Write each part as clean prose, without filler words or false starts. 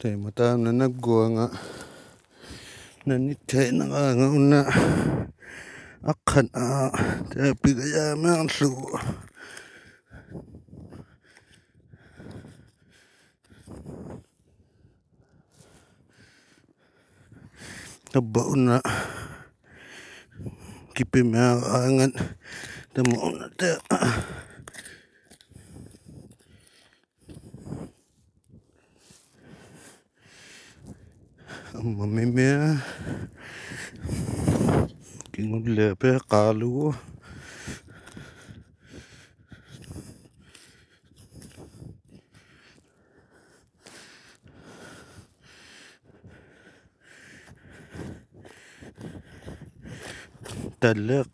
Te mata na nagwa nga nanite na nga una akhan te pigaya mang su taba una kipi angan tamo una te mamimea kingun lepe kalu talak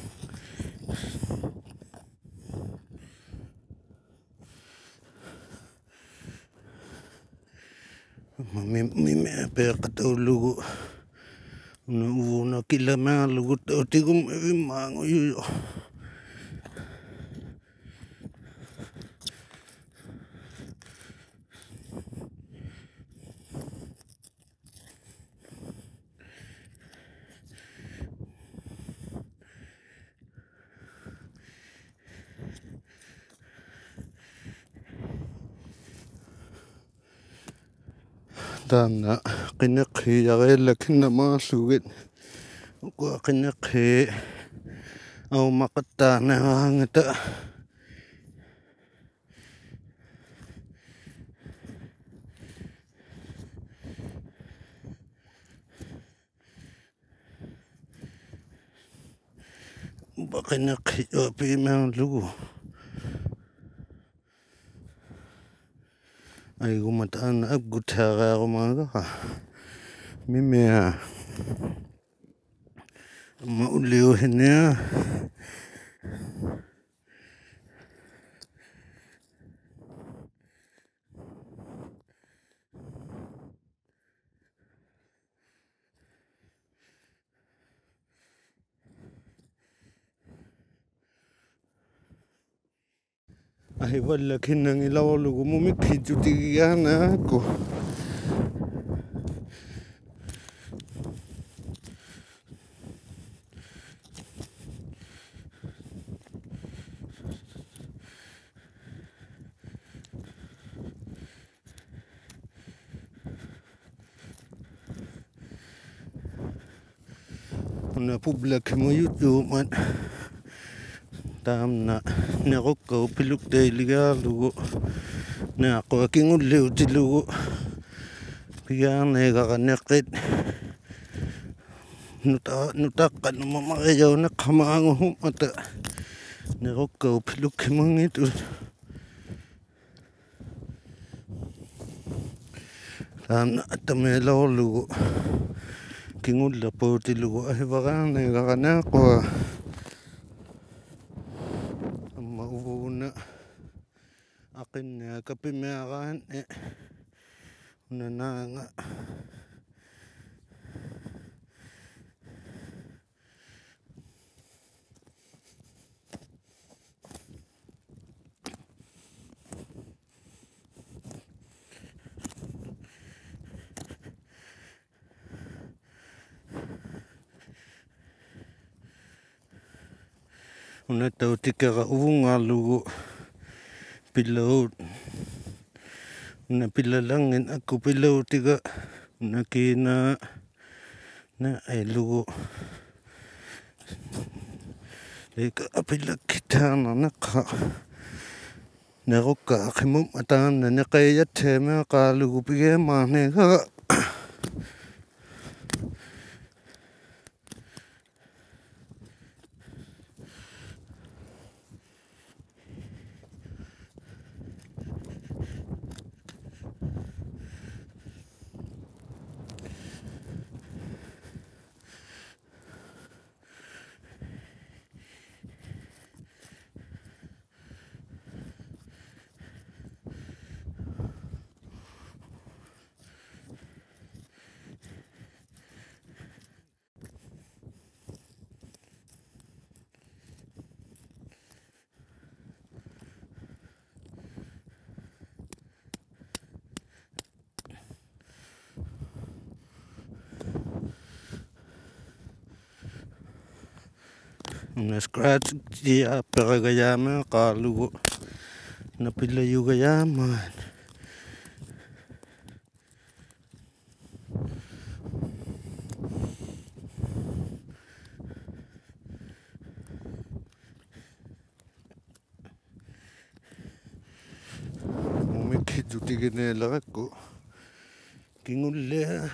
mamimea pe katulu una kila malu tigum mango yo Tana kinakhi yagela kinna masugit ko kinakhi au makata na hangata bakinakhi api mang lugu ay gumataan abguthaga gumaga mimea mauliw hina ay wala kinang ilaw lugu mumikhi jutigana ko na public mo YouTube man tam na ko piluk daily ga lugu na ako king uliw ti lugu piyan na kakanakit nutakan mamakayaw na kamango mata na ko piluk mong ito tam na atamelaw lugu kingul la po ti lugu ay baka na kakanako mauna akin na kapimyakan na nga una tau tika ka uunga lugu pilaut una pilalangin aku pilaut tika una kina na ay lugu ika apilak kita na naka naruka akimum atan na nakayat tema ka lugu pigema neka na scratch dia peragayama kalugo na pilayu gayaman. Umikit utiginela ko kingulle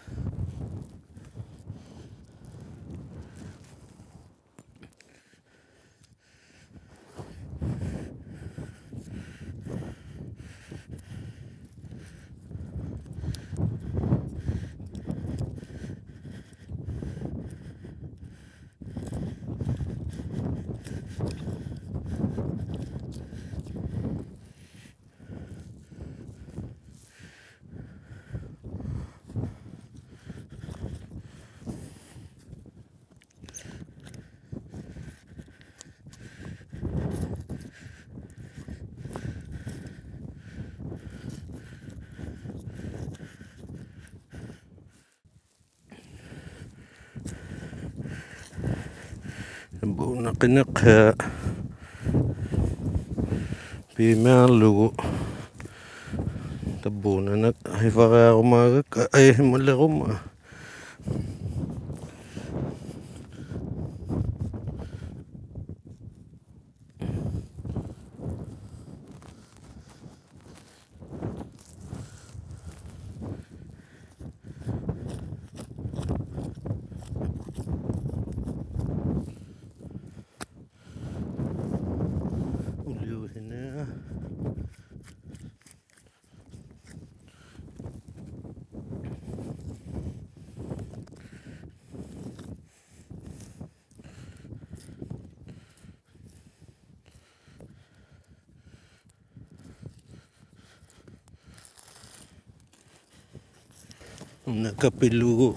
buna kinakha pimalugo tabuna nak hifara umaga ay malaguma hina nakapilugo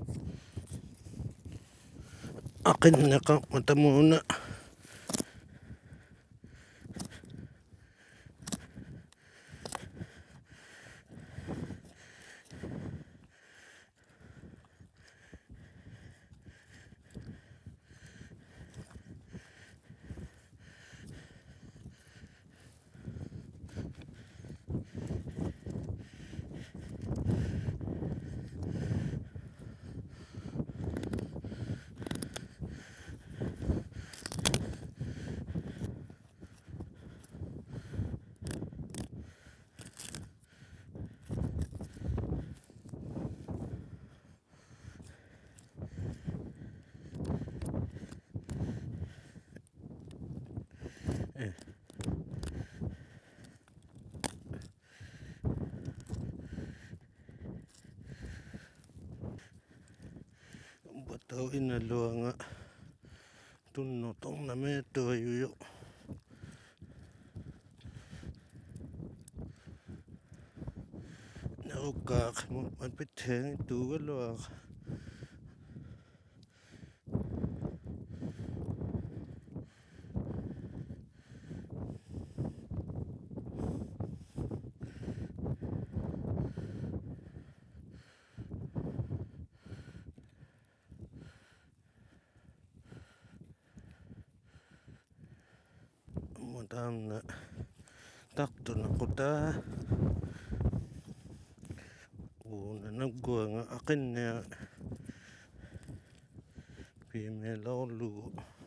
akin nakamata muna batau inalo nga tunotong na meto yuyo narukak manpitheng tugalo tam na takto na kuta una nagwa nga akin na pimelaw lugo